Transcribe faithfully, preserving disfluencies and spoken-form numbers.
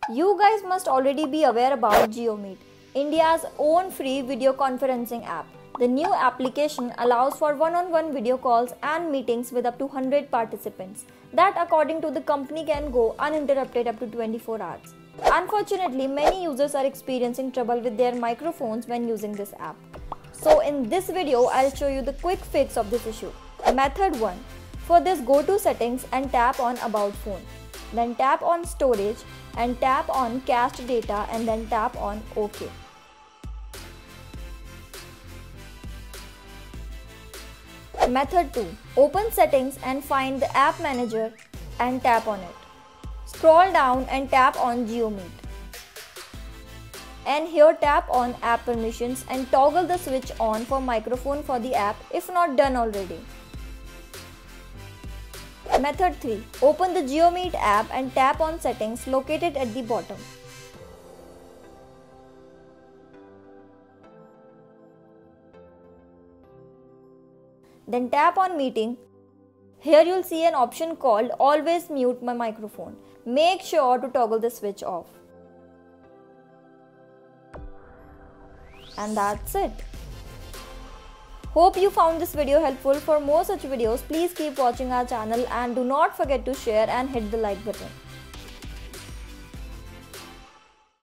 You guys must already be aware about JioMeet, India's own free video conferencing app. The new application allows for one-on-one video calls and meetings with up to one hundred participants that, according to the company, can go uninterrupted up to twenty-four hours. Unfortunately, many users are experiencing trouble with their microphones when using this app. So in this video, I'll show you the quick fix of this issue. Method one. For this, go to Settings and tap on About Phone. Then tap on Storage and tap on Cached Data and then tap on OK. Method two. Open Settings and find the App Manager and tap on it. Scroll down and tap on JioMeet. And here tap on App Permissions and toggle the switch on for microphone for the app if not done already. Method three. Open the JioMeet app and tap on Settings located at the bottom. Then tap on Meeting. Here you'll see an option called Always Mute My Microphone. Make sure to toggle the switch off. And that's it. Hope you found this video helpful. For more such videos, please keep watching our channel and do not forget to share and hit the like button.